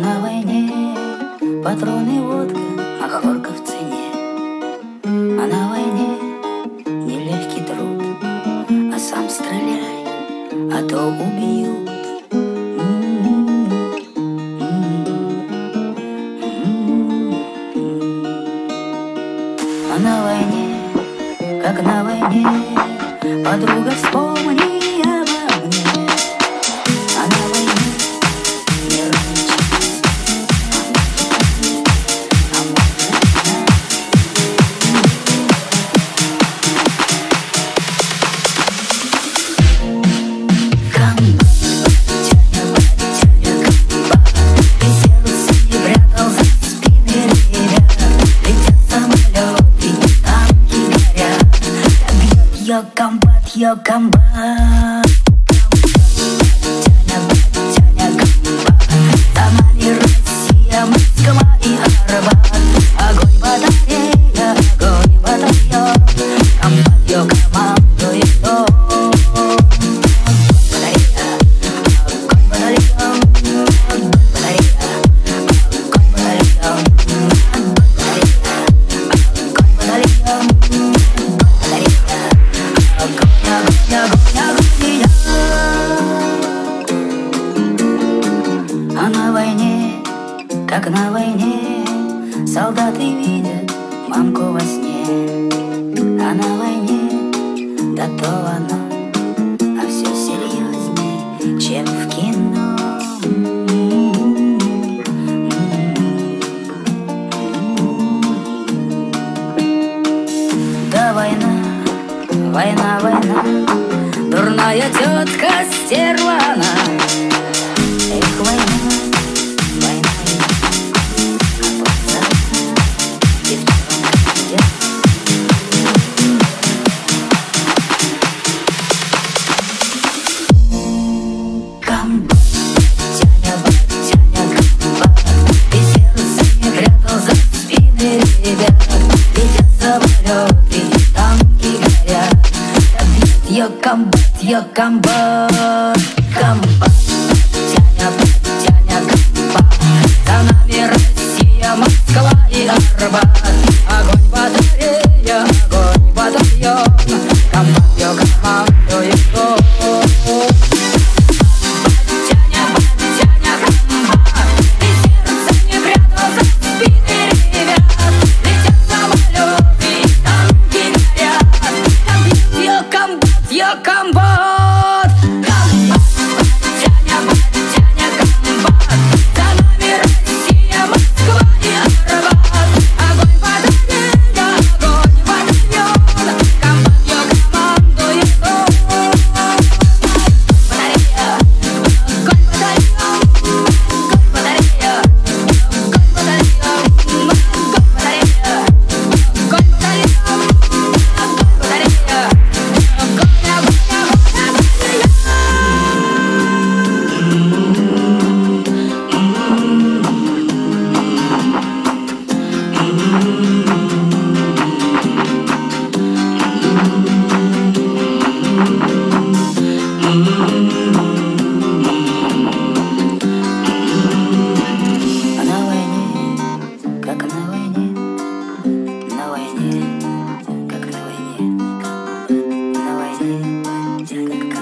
на войне патроны, водка, махорка в цене. А на войне нелегкий труд, а сам стреляй, а то убьют. А на войне, как на войне, подруга, вспомни обо мне. А на войне не раньше, а можно знать. Комбат, батяня, комбат, весь сердце не прятал за спины ребят. Летят самолеты, танки горят, так бьет ее комбат, ее комбат. Батяня, комбат, за нами Россия, Москва и Арбат. Огонь батарея, огонь батальон, комбат ее командует он. Батарея, огонь батальон, батарея, огонь батальон, батарея, огонь батальон, батарея, огонь, огонь, огонь, огонь. А на войне, как на войне, солдаты видят мамку во сне. А на войне, да то оно, а все серьезней, чем в кино. Да война, война, война, дурная тетка стервана. Эх, война, война, а вот завтра девчонка придет. Комбат, батяня, комбат, весь сердце не прятал за спины ребят. Летят самолеты, танки горят, так бьет ее комбат, ее комбат. Комбат, батяня, комбат, за нами Россия, Москва и Арбат. Огонь батарея, огонь батальон, комбат ее командует он. Батяня, комбат, весь сердце не прятал за спины ребят. Летят самолеты, танки горят, так бьет ее комбат, ее комбат. Батяня, комбат, за нами Россия, Москва и Арбат. Огонь батарея, огонь батальон, комбат ее командует он. Батарея, огонь батальон, батарея, огонь батальон, батарея, огонь батальон, батарея, огонь, огонь, А на войне, как на войне, на войне, как на войне, на войне, как